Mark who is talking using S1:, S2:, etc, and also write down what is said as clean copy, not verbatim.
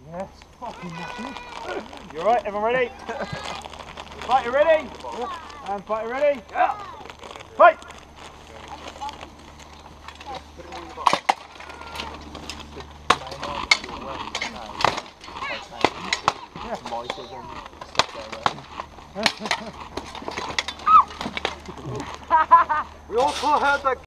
S1: Yes, fucking nothing. You alright? Everyone ready? Fight, you ready? And fight, you ready? Yeah. Fight! We also heard that